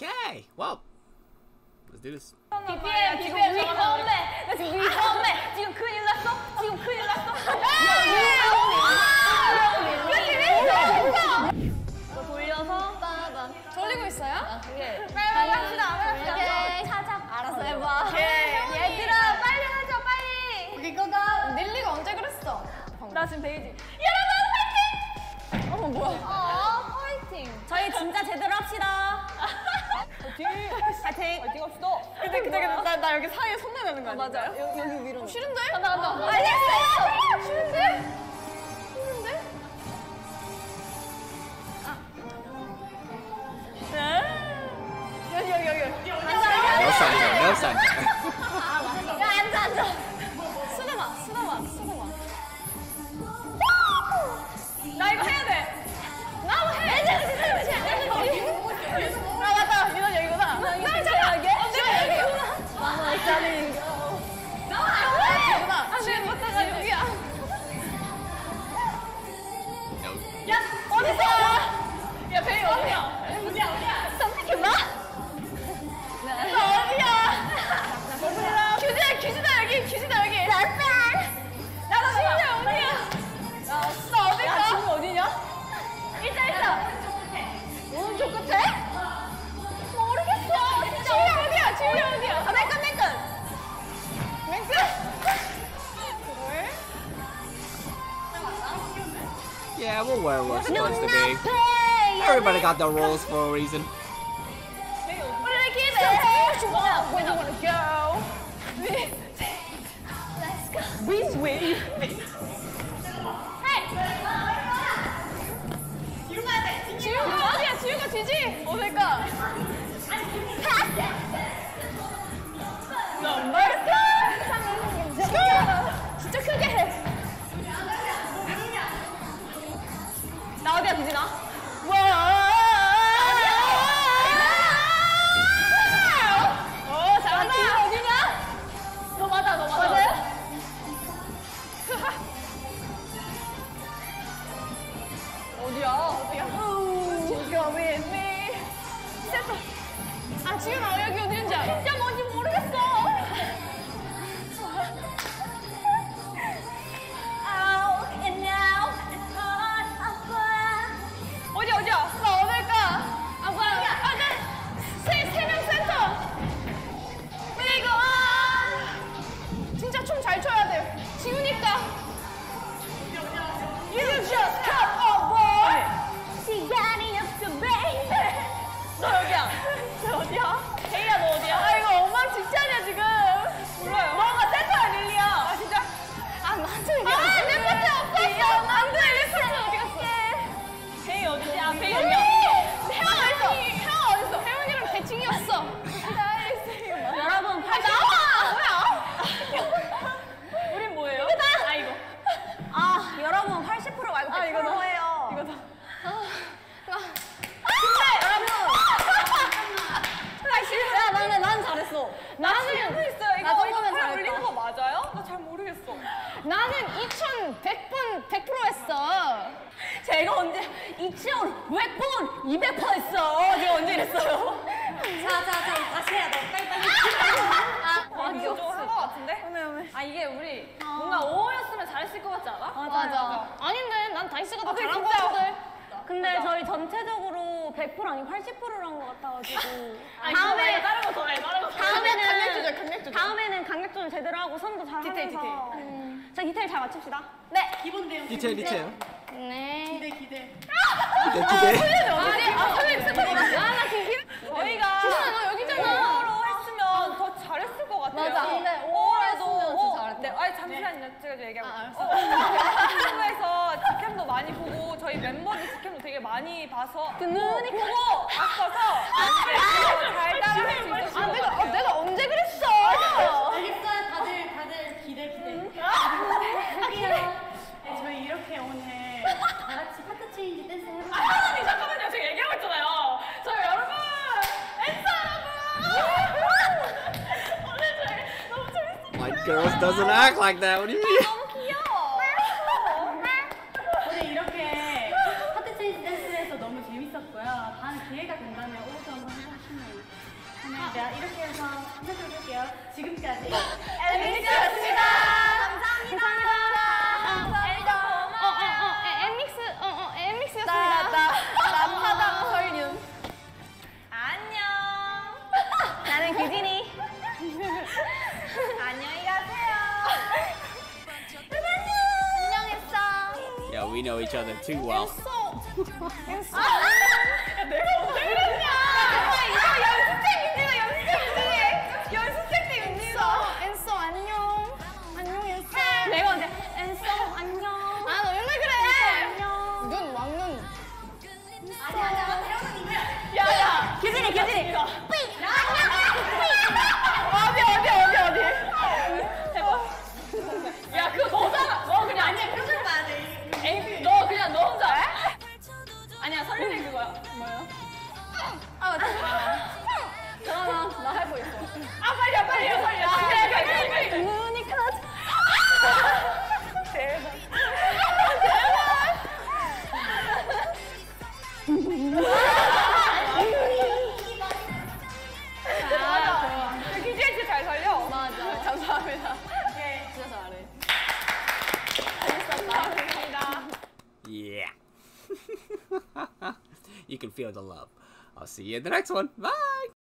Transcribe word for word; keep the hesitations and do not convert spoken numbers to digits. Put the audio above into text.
Okay, well, let's do this. 비비에 비비에 위험해. 나 지금 위험해. 지금 큰일 났어. 지금 큰일 났어. 너 돌려서 빠밤. 돌리고 있어요? 예. 빨리 합시다. 오케이. 찾아. 알아서 해봐. 얘들아 빨리 하자 빨리. 이거가 닐리가 언제 그랬어? 나 지금 베이지. 어머 뭐야? 아, 파이팅. 저희 진짜 제대로 합시다. 파이팅. 파이팅. 파이팅 합시다. 근데 근데 근데 나, 나 여기 사이에 손 내는 거 아니야? 맞아요. 여기, 여기 위로. 싫은데? 간다 간다. 알겠어요. 싫은데? 싫은데? 여기 여기 여기. No Santa, no Santa. 야 앉아 앉아. 수나마 수나마 수나마. 나 이거 해야 돼. 나도 해. 아 맞다. 이건 여기구나. 나 잠깐. 언제 여기구나. 마마 있자니. 나와 여기구나. 아 지금 못하가 여기야. No. 야 어딨어? 야 베이 어디야? 어디야 어디야? 선택해 봐. 나 어디야? 규지야 규지다 여기 규지다 여기. 나도 진짜 어디야? 나 어디가? 야 지금 어디냐? 있다 있다. 오른쪽 끝에? 모르겠어. 진짜 지금 어디야? 지금 어디야? 아 맨끝 맨끝. 맥스? 그래? Yeah, we're where we're supposed to be. Everybody got their roles for a reason. What did I give it? Where do you wanna go? Let's go. Which way? Hey! 지우 가야 돼. 지우 어디야? 지우가 뒤지? 어딜까? Number two. 진짜 크게 해. 나 어디야 뒤지나? 오, 잘한다. 지금 어디냐? 너 맞아 너 맞아. 맞아요? 어디야? 어디야? Go with me. 됐어. 아, 지우나 여기 어딘지 알아? 진짜 뭔지 모르겠어. Out and out and on 아빠. 어디 어디야? 나 어딜까? 아 뭐야? 아, 나 세세명 센터. 이거 아 진짜 춤 잘 춰야 돼. 지우니까. You just come on boy. 시간이 없어 baby. 너 여기야. 너 어디야? 헤이야 너 어디야? 아 이거 엉망진창이야 지금. 몰라요. 너가 센터야 릴리야. 아 진짜? 아 맞아 이게. 아 레포트 없었어. 안돼 레포트 어디 갔어? 헤이 어디지? 아 헤이 여기야. 혜원 어딨어? 혜원 어딨어? 혜원이랑 대칭이었어. 여러분 팔 나와! 뭐야? 우린 뭐예요? 아 이거. 아 여러분 팔십 퍼센트 말고 아, 백 이거다. 퍼센트예요. 이거다. 근데 여러분. 야 나는 난 잘했어. 나는 알고 있어요. 이거 나 이거 정도면 팔 잘했다. 올리는 거 맞아요? 나 잘 모르겠어. 나는 이천백 번 백 퍼센트 했어. 제가 언제 이천 백 번 이백 퍼센트 했어. 제가 언제 이랬어요? 자자자 다시 해야 돼. 빨리빨리. 아, 아, 이거 좀 한 거 같은데? 오메 오메. 아 이게 우리 뭔가 오였으면 잘했을 것 같지 않아? 맞아. 아닌데 난 다이스가 더 아, 잘한 거 진짜. 같은데. 근데 저희 전체적으로 백 퍼센트 아니고 팔십 퍼센트란 것 같아가지고. 아니, 다음에 그거 다른 거 더 해. 다른 거 더 해. 다음에는 강력 조절, 강력 조절. 다음에는 강력 조절 제대로 하고 선도 잘 디테일, 하면서. 디테일. 음. 자 디테일 잘 맞춥시다. 네. Detail, detail. 네. Detail, detail. 어디지? 아 선생님 스포가. 아나 지금 저희가 지수야, 너 여기잖아. 오어로 했으면 더 잘했을 것 같아요. 맞아. 근데 오어로 했으면 진짜 잘했다. 네, 아니 잠시만요. 제가 좀 얘기하고. 아, 유튜브에서 직캠도 많이 보고 저희 멤버들 직캠도 되게 많이 봐서 그러니까. 보고 왔어서 잘 따라할 수 있었어요. 아 내가 어, 내가 언제 그랬어? 알겠어요. 다들 다들 기대 기대. 할게요. 네, 저희 이렇게 오늘 다 같이 파트 체인지 댄스 해볼게요. 아니 잠깐만요. 제가 얘기하고 있잖아요. 저 여러분, 엔서 여러분. 오늘 저희 너무 재밌어. My girls doesn't act like that. What do you mean? 너무 귀여워. 오늘 이렇게 파트 체인지 댄스에서 너무 재밌었고요. 다음 기회 기회가 된다면 오늘도 한번 해보시면 그러면 제가 이렇게 해서 인사드릴게요. 지금까지 엘리스였습니다. 감사합니다. 감사합니다. 어, 어, 어, 에, 엠믹스, 어, 어, 엠믹스였습니다. 나, 나, 남파당 설윤. 안녕. 나는 규진이. 안녕히 가세요. 안녕했어. Yeah, we know each other too well. 야, 내가 언제 그랬냐? 야, 이거 연습생 민지가 연습생 민지. 연습생 때 민지가. 엔소 안녕. 안녕 엔소. 내가 언제 엔소 안녕. 아, 너 맨날 그래. 안녕. 눈 왕눈. 아니 아니 아니 태어난 이거야. 야, 야. 규진이 규진이. 어디, 어디, 어디, 어디. 해봐. 야, 그거 너잖아. 너 그냥. 아니야 표정 봐야 돼. 에이, 너 그냥 너 혼자 해? 아니야, 설리는 그거야. 뭐야? 아, 맞다. 그러면 나 해보고 있어. 아, 빨리야, 빨리야, 빨리야. 빨리, 빨리, 빨리, 빨리. 눈이 커져. 대박. 맞아. 기지엔치 잘 살려. 맞아. 감사합니다. 네, 진짜 잘해. 재밌었다. 감사합니다. Yeah. You can feel the love. I'll see you in the next one. Bye.